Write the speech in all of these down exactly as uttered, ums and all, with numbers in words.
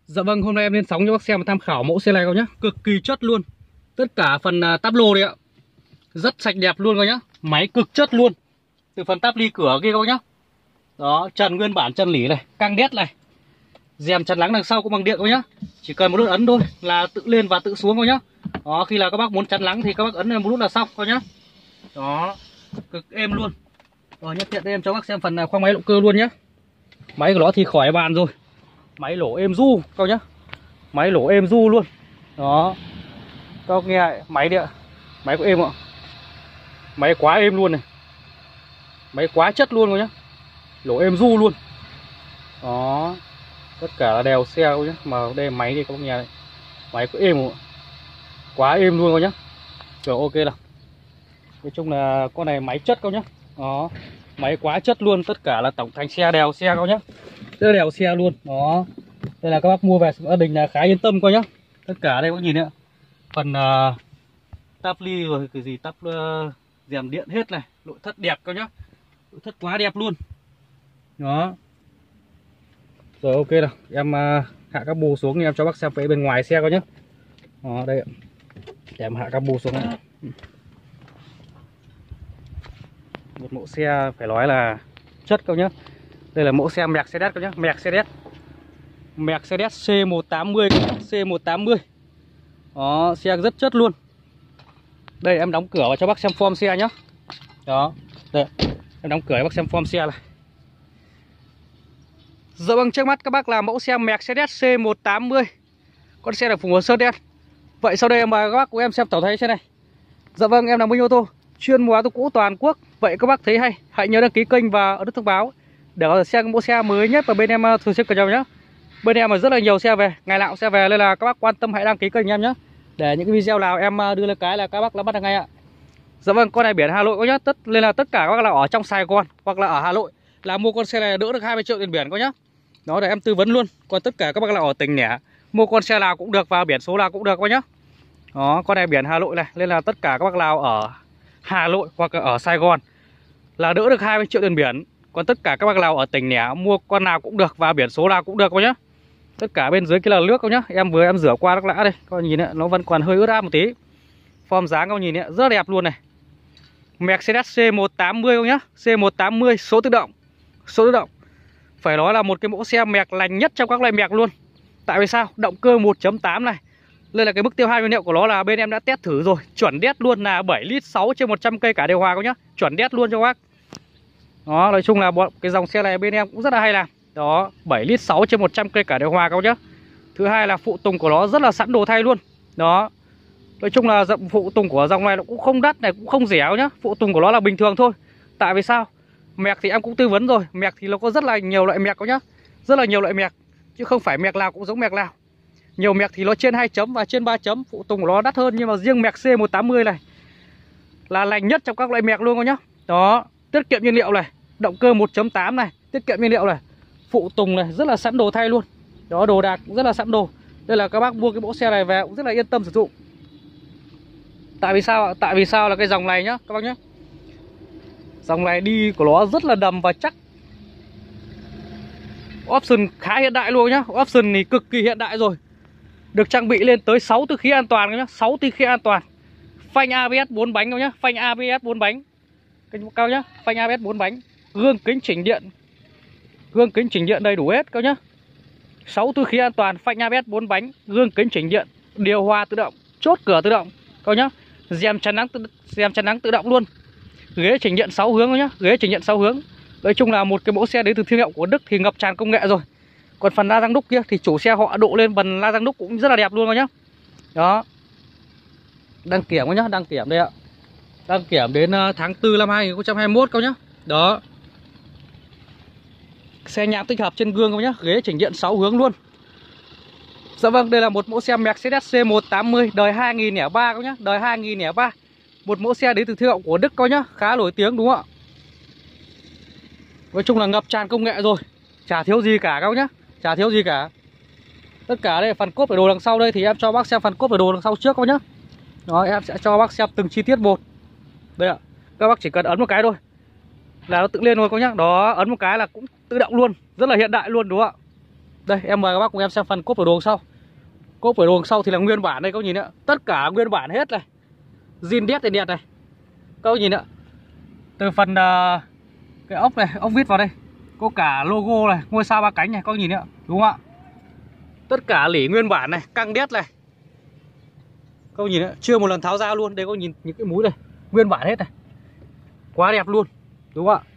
Dạ vâng, hôm nay em lên sóng cho bác xem và tham khảo mẫu xe này các nhá. Cực kỳ chất luôn. Tất cả phần uh, táp lô đấy ạ. Rất sạch đẹp luôn các nhá. Máy cực chất luôn. Từ phần táp ly cửa kia các bác nhá. Đó, trần nguyên bản chân lỉ này, căng đét này. Rèm chắn nắng đằng sau cũng bằng điện các bác nhá. Chỉ cần một nút ấn thôi là tự lên và tự xuống các nhá. Đó, khi là các bác muốn chắn nắng thì các bác ấn một nút là xong các nhá. Đó, cực êm luôn. Rồi nhất tiện đây em cho bác xem phần khoang máy động cơ luôn nhá. Máy của nó thì khỏi bàn rồi. Máy lỗ êm du các nhá. Máy lỗ êm du luôn. Đó. Các bác nghe máy đi ạ. Máy có êm ạ. Máy quá êm luôn này. Máy quá chất luôn các nhá. Lỗ êm du luôn. Đó. Tất cả là đều xe các nhá. Mà đây máy đi các bác nghe này. Máy có êm không ạ. Quá êm luôn các nhá. Rồi ok nào. Nói chung là con này máy chất các nhá. Đó. Máy quá chất luôn. Tất cả là tổng thành xe đều xe các nhá. Rất đều xe luôn. Đó. Đây là các bác mua về gia đình là khá yên tâm coi nhá. Tất cả đây các bác nhìn ạ. Phần uh, táp ly rồi cái gì táp uh, rèm điện hết này. Nội thất đẹp coi nhá. Nội thất quá đẹp luôn. Đó. Rồi ok nào. Em uh, hạ các bù xuống thì em cho bác xem phía bên ngoài xe coi nhá. Đó đây ạ. Để em hạ các bù xuống này. Một mẫu xe phải nói là chất coi nhá. Đây là mẫu xe Mercedes coi nhá. Mercedes Mercedes C một tám mươi C một tám mươi. Đó, xe rất chất luôn. Đây em đóng cửa và cho bác xem form xe nhá. Đó, đây em đóng cửa cho bác xem form xe này. Dạ vâng, trước mắt các bác là mẫu xe Mercedes C một tám mươi. Con xe được phủ màu sơn đen. Vậy sau đây em mời các bác của em xem tổng thể xe này. Dạ vâng, em là Minh Ô Tô, chuyên mua ô tô cũ toàn quốc. Vậy các bác thấy hay, hãy nhớ đăng ký kênh và ấn nút thông báo để có thể xem mẫu xe mới nhất và bên em thường xuyên cập nhật nhá. Bên em là rất là nhiều xe về, ngày nào cũng xe về nên là các bác quan tâm hãy đăng ký kênh em nhé. Để những cái video nào em đưa lên cái là các bác nắm bắt được ngay ạ. Dạ vâng, con này biển Hà Nội có nhá, tất nên là tất cả các bác là ở trong Sài Gòn hoặc là ở Hà Nội là mua con xe này đỡ được hai mươi triệu tiền biển có nhá. Đó để em tư vấn luôn. Còn tất cả các bác là ở tỉnh lẻ mua con xe nào cũng được và biển số nào cũng được có nhá. Đó, con này biển Hà Nội này nên là tất cả các bác nào ở Hà Nội hoặc là ở Sài Gòn là đỡ được hai mươi triệu tiền biển. Còn tất cả các bác nào ở tỉnh lẻ mua con nào cũng được và biển số nào cũng được có nhá. Tất cả bên dưới kia là nước các nhá. Em vừa em rửa qua nước lã đây. Các bạn nhìn ạ, nó vẫn còn hơi ướt át một tí. Form dáng các bạn nhìn ạ, rất đẹp luôn này. Mercedes C một tám mươi các nhá. C một tám mươi số tự động. Số tự động. Phải nói là một cái mẫu xe mẹc lành nhất trong các loại mẹc luôn. Tại vì sao? Động cơ một chấm tám này. Đây là cái mức tiêu hao nhiên liệu của nó là bên em đã test thử rồi. Chuẩn đét luôn là bảy lít sáu trên một trăm cây cả điều hòa các nhá. Chuẩn đét luôn cho các bác. Đó, nói chung là cái dòng xe này bên em cũng rất là hay làm. Đó, bảy lít sáu trên một trăm cây cả điều hòa các bác nhá. Thứ hai là phụ tùng của nó rất là sẵn đồ thay luôn. Đó. Nói chung là phụ tùng của dòng này nó cũng không đắt này, cũng không rẻ nhá. Phụ tùng của nó là bình thường thôi. Tại vì sao? Mẹc thì em cũng tư vấn rồi. Mẹc thì nó có rất là nhiều loại mẹc các nhá. Rất là nhiều loại mẹc. Chứ không phải mẹc nào cũng giống mẹc nào. Nhiều mẹc thì nó trên hai chấm và trên ba chấm. Phụ tùng của nó đắt hơn. Nhưng mà riêng mẹc C một tám mươi này là lành nhất trong các loại mẹc luôn các nhá. Đó. Tiết kiệm nhiên liệu này. Động cơ một chấm tám này. Tiết kiệm nhiên liệu này. Phụ tùng này rất là sẵn đồ thay luôn. Đó, đồ đạc cũng rất là sẵn đồ. Đây là các bác mua cái mẫu xe này về cũng rất là yên tâm sử dụng. Tại vì sao ạ? Tại vì sao là cái dòng này nhá các bác nhé. Dòng này đi của nó rất là đầm và chắc. Option khá hiện đại luôn nhá. Option thì cực kỳ hiện đại rồi. Được trang bị lên tới sáu tư khí an toàn các nhá. sáu tư khí an toàn. Phanh a bê ét bốn bánh các nhá. Phanh a bê ét bốn bánh. Kênh cao nhá. Phanh a bê ét bốn bánh. Gương kính chỉnh điện. Gương kính chỉnh điện đầy đủ hết các nhá. sáu tư khí an toàn, phanh a bê ét bốn bánh, gương kính chỉnh điện, điều hòa tự động, chốt cửa tự động các nhá. Rèm chắn nắng tự rèm chắn nắng tự động luôn. Ghế chỉnh điện sáu hướng các nhá, ghế chỉnh điện sáu hướng. Nói chung là một cái mẫu xe đến từ thương hiệu của Đức thì ngập tràn công nghệ rồi. Còn phần la răng đúc kia thì chủ xe họ độ lên phần la răng đúc cũng rất là đẹp luôn các nhá. Đó. Đăng kiểm các nhá, đăng kiểm đây ạ. Đăng kiểm đến tháng tư năm hai nghìn không trăm hai mươi mốt các nhá. Đó. Xe nhạc tích hợp trên gương các nhá, ghế chỉnh điện sáu hướng luôn. Dạ vâng, đây là một mẫu xe Mercedes C một tám mươi đời hai nghìn không trăm lẻ ba các nhá, đời hai nghìn không trăm lẻ ba. Một mẫu xe đến từ thương hiệu của Đức coi nhá, khá nổi tiếng đúng không ạ? Nói chung là ngập tràn công nghệ rồi, chả thiếu gì cả các nhá, chả thiếu gì cả. Tất cả đây là phần cốp để đồ đằng sau đây thì em cho bác xem phần cốp để đồ đằng sau trước các nhá. Đó, em sẽ cho bác xem từng chi tiết một. Đây ạ, các bác chỉ cần ấn một cái thôi là nó tự lên luôn các nhá. Đó, ấn một cái là cũng tự động luôn, rất là hiện đại luôn đúng không ạ? Đây em mời các bác cùng em xem phần cốp ở đồ sau. Cốp ở đồ sau thì là nguyên bản đây các bác nhìn ạ. Tất cả nguyên bản hết này. Zin đét này đẹp này. Các bác nhìn ạ. Từ phần uh, cái ốc này, ốc vít vào đây. Có cả logo này, ngôi sao ba cánh này, các bác nhìn ạ. Đúng không ạ? Tất cả lỉ nguyên bản này, căng đét này. Các bác nhìn ạ, chưa một lần tháo ra luôn. Đây các bác nhìn những cái múi này, nguyên bản hết này. Quá đẹp luôn. Đúng không ạ?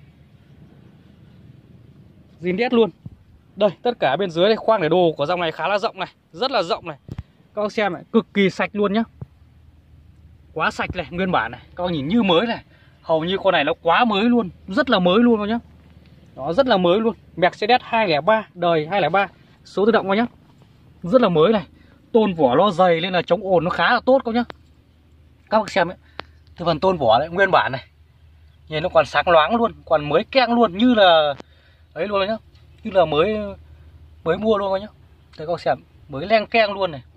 Zin đét luôn. Đây, tất cả bên dưới đây, khoang để đồ của dòng này khá là rộng này, rất là rộng này. Các bác xem này, cực kỳ sạch luôn nhá. Quá sạch này, nguyên bản này, các bác nhìn như mới này. Hầu như con này nó quá mới luôn, rất là mới luôn các nhá. Nó rất là mới luôn. Mercedes hai không ba, đời hai không ba, số tự động các nhá. Rất là mới này. Tôn vỏ nó dày nên là chống ồn nó khá là tốt các nhá. Các bác xem ấy, từ phần tôn vỏ đấy, nguyên bản này. Nhìn nó còn sáng loáng luôn, còn mới keng luôn, như là ấy luôn đấy nhá. Như là mới mới mua luôn các nhá. Đây các bác xem, mới leng keng luôn này.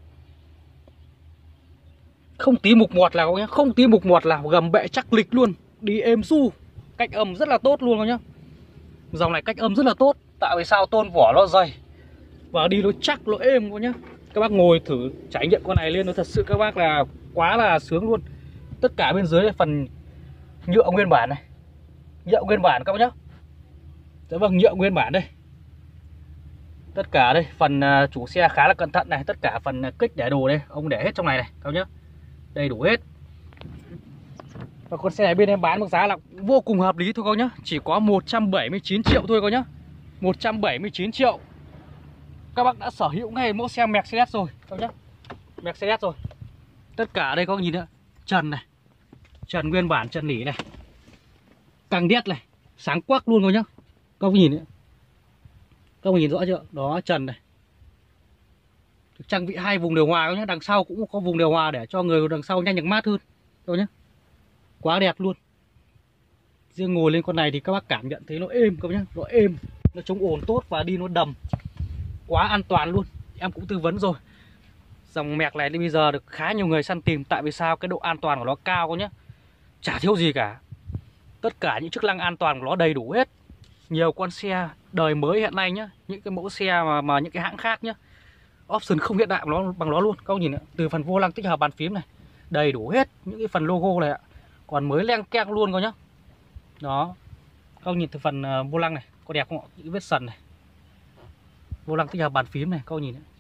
Không tí mục mọt nào các nhá, không tí mục mọt nào, gầm bệ chắc lịch luôn, đi êm su, cách âm rất là tốt luôn các nhá. Dòng này cách âm rất là tốt, tại vì sao tôn vỏ nó dày và đi nó chắc, nó êm các nhá. Các bác ngồi thử trải nghiệm con này lên nó thật sự các bác là quá là sướng luôn. Tất cả bên dưới phần nhựa nguyên bản này, nhựa nguyên bản các bác nhá. Đấy vâng, nhựa nguyên bản đây. Tất cả đây, phần uh, chủ xe khá là cẩn thận này. Tất cả phần uh, kích để đồ đây, ông để hết trong này này, các nhá. Đầy đủ hết. Và con xe này bên em bán mức giá là vô cùng hợp lý thôi các nhá. Chỉ có một trăm bảy mươi chín triệu thôi các nhá. Một trăm bảy mươi chín triệu. Các bác đã sở hữu ngay mẫu xe Mercedes rồi các nhá. Mercedes rồi. Tất cả đây có nhìn nữa. Trần này, trần nguyên bản, trần nỉ này, căng đét này, sáng quắc luôn các nhá. Các bác nhìn nữa. Các bác nhìn rõ chưa? Đó, trần này. Trang bị hai vùng điều hòa các nhá, đằng sau cũng có vùng điều hòa để cho người đằng sau nhanh được mát hơn. Các nhá. Quá đẹp luôn. Riêng ngồi lên con này thì các bác cảm nhận thấy nó êm các nhá, nó êm, nó chống ồn tốt và đi nó đầm. Quá an toàn luôn. Em cũng tư vấn rồi. Dòng Merc này đến bây giờ được khá nhiều người săn tìm, tại vì sao? Cái độ an toàn của nó cao các nhá. Chả thiếu gì cả. Tất cả những chức năng an toàn của nó đầy đủ hết. Nhiều con xe đời mới hiện nay nhá, những cái mẫu xe mà mà những cái hãng khác nhá, option không hiện đại nó bằng nó luôn. Các bạn nhìn ạ, từ phần vô lăng tích hợp bàn phím này, đầy đủ hết những cái phần logo này ạ. Còn mới leng keng luôn coi nhá. Đó. Các bạn nhìn từ phần uh, vô lăng này, có đẹp không ạ? Những vết sần này. Vô lăng tích hợp bàn phím này, các bạn nhìn ạ.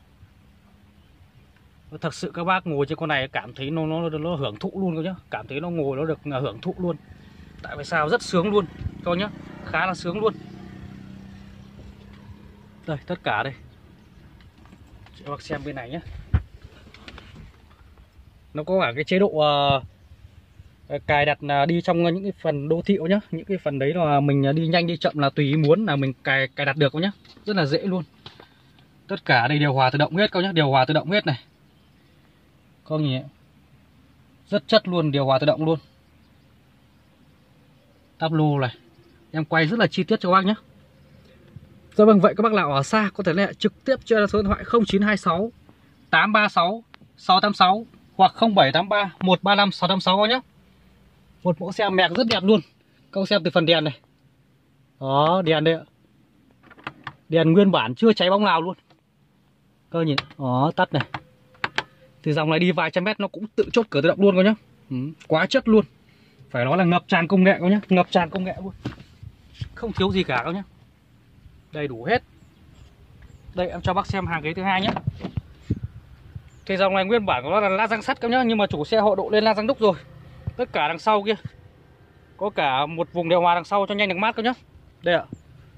Thật sự các bác ngồi trên con này cảm thấy nó nó nó hưởng thụ luôn cơ nhá, cảm thấy nó ngồi nó được hưởng thụ luôn. Tại vì sao? Rất sướng luôn coi nhá, khá là sướng luôn. Đây, tất cả đây. Cho các bác xem bên này nhé. Nó có cả cái chế độ uh, cài đặt uh, đi trong những cái phần đô thị nhá. Những cái phần đấy là mình đi nhanh đi chậm là tùy ý muốn là mình cài cài đặt được nhá. Rất là dễ luôn. Tất cả đây điều hòa tự động hết các nhá, điều hòa tự động hết này. Có gì rất chất luôn, điều hòa tự động luôn. Táp lô này, em quay rất là chi tiết cho các bác nhé. Dạ vâng, vậy các bác nào ở xa có thể liên hệ trực tiếp cho số điện thoại không chín hai sáu tám ba sáu sáu tám sáu hoặc không bảy tám ba một ba năm sáu tám sáu nhé. Một mẫu xe Merc rất đẹp luôn. Các bác xem từ phần đèn này. Đó, đèn đây ạ. Đèn nguyên bản chưa cháy bóng nào luôn. Các bác nhìn, đó, tắt này. Từ dòng này đi vài trăm mét nó cũng tự chốt cửa tự động luôn các nhá. Ừ, quá chất luôn. Phải nói là ngập tràn công nghệ các nhá, ngập tràn công nghệ luôn. Không thiếu gì cả các nhá. Đầy đủ hết. Đây em cho bác xem hàng ghế thứ hai nhé. Thì dòng này nguyên bản của nó là la răng sắt các nhá, nhưng mà chủ xe họ độ lên la răng đúc rồi. Tất cả đằng sau kia có cả một vùng điều hòa đằng sau cho nhanh được mát các nhá. Đây ạ.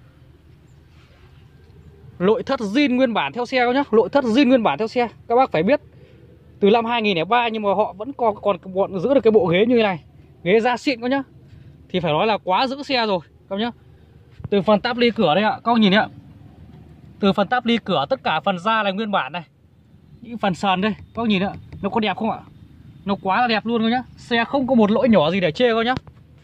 Nội thất zin nguyên bản theo xe các nhá, nội thất zin nguyên bản theo xe. Các bác phải biết từ năm hai nghìn không trăm lẻ ba nhưng mà họ vẫn còn còn bọn giữ được cái bộ ghế như thế này. Ghế da xịn các nhá. Thì phải nói là quá giữ xe rồi các nhá. Từ phần táp ly cửa đây ạ, các bác nhìn ạ. Từ phần táp ly cửa tất cả phần da này nguyên bản này. Những phần sàn đây, các bác nhìn ạ. Nó có đẹp không ạ? Nó quá là đẹp luôn các nhá. Xe không có một lỗi nhỏ gì để chê các nhá.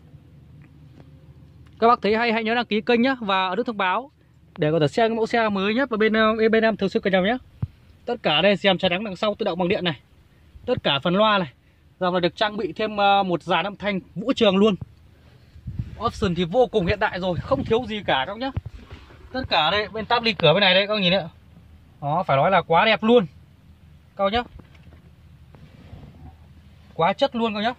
Các bác thấy hay hãy nhớ đăng ký kênh nhá và ấn nút thông báo để có thể xem mẫu xe mới nhất và bên bên em thường xuyên cập nhật nhé. Tất cả đây xem trái nắng đằng sau tự động bằng điện này. Tất cả phần loa này. Dòng là được trang bị thêm một dàn âm thanh vũ trường luôn. Option thì vô cùng hiện đại rồi, không thiếu gì cả các nhá. Tất cả đây bên táp ly cửa bên này đây các bác nhìn ạ. Đó, phải nói là quá đẹp luôn các bác nhá. Quá chất luôn các bác nhá.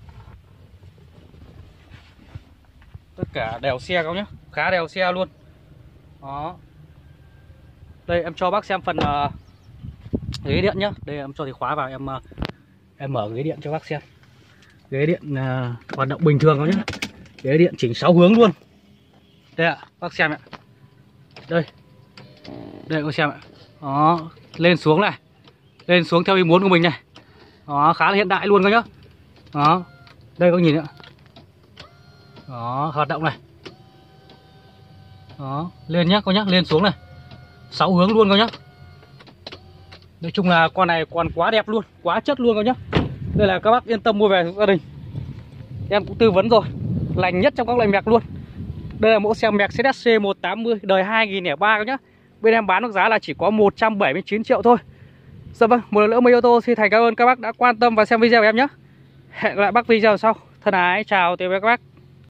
Tất cả đều xe các bác nhá, khá đều xe luôn. Đó. Đây em cho bác xem phần uh, ghế điện nhá. Đây em cho thì khóa vào, em uh, em mở ghế điện cho bác xem. Ghế điện uh, hoạt động bình thường các nhá. Ghế điện chỉnh sáu hướng luôn. Đây ạ, bác xem ạ. Đây. Đây bác xem ạ. Đó, lên xuống này. Lên xuống theo ý muốn của mình này. Đó, khá là hiện đại luôn các nhá. Đó. Đây các nhìn ạ. Đó, hoạt động này. Đó, lên nhá các nhá, lên xuống này. sáu hướng luôn các nhá. Nói chung là con này còn quá đẹp luôn, quá chất luôn các nhá. Đây là các bác yên tâm mua về gia đình. Em cũng tư vấn rồi, lành nhất trong các loại mẹc luôn. Đây là mẫu xe Mercedes C một tám mươi đời hai nghìn lẻ ba các nhá. Bên em bán được giá là chỉ có một trăm bảy mươi chín triệu thôi. Dạ vâng, một lần nữa Minh Ô Tô xin thành cảm ơn các bác đã quan tâm và xem video của em nhé. Hẹn gặp lại bác video sau. Thân ái chào tạm biệt các bác.